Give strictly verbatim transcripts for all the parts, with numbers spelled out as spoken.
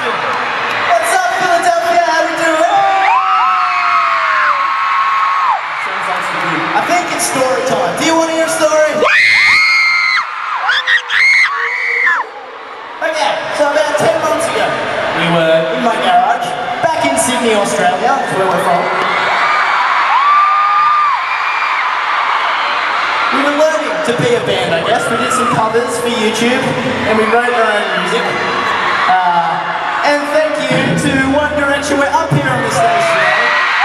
Ashton. What's up, Philadelphia? How we doing? Sounds like some good. I think it's story time. Do you want to hear a story? Okay, so about ten months ago, we were in my garage, back in Sydney, Australia, that's where we're from. We were learning to be a band, I guess. We did some covers for YouTube, and we wrote our own music. Uh, and thank you to One Direction. We're up here on the stage today.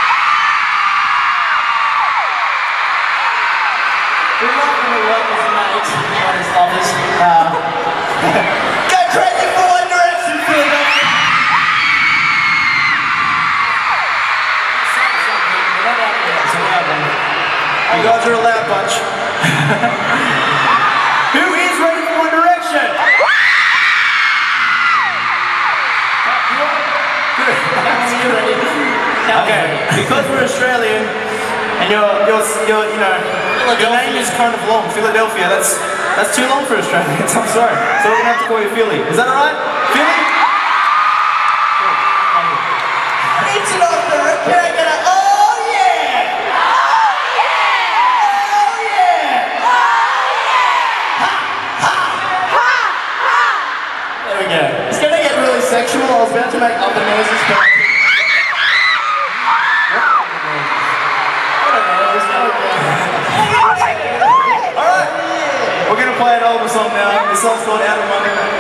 We love when we work as mates, not as lovers. Uh, go crazy for One Direction, Philadelphia! You guys are a loud bunch. Who is ready for One Direction? Good. You ready? Okay, because we're Australian and your your your you know your name is kind of long, Philadelphia. That's that's too long for Australians. I'm sorry. So we're gonna have to call you Philly. Is that alright? Philly? It's not the can I get a oh yeah! There we go. It's going to get really sexual. I was about to make other noises, but... I don't know. It's not okay. Alright. We're going to play an older song now. This song's called Out of Money.